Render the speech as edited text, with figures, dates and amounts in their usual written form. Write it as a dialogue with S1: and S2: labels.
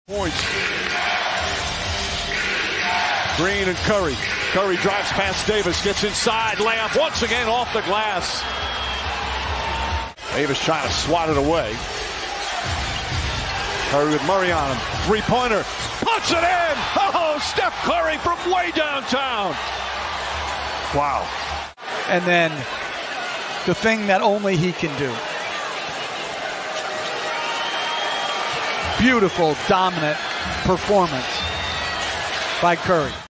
S1: Points. Green and Curry. Curry drives past Davis, gets inside, layup once again off the glass. Davis trying to swat it away. Curry with Murray on him. Three-pointer. Puts it in! Oh, Steph Curry from way downtown. Wow.
S2: And then the thing that only he can do. Beautiful, dominant performance by Curry.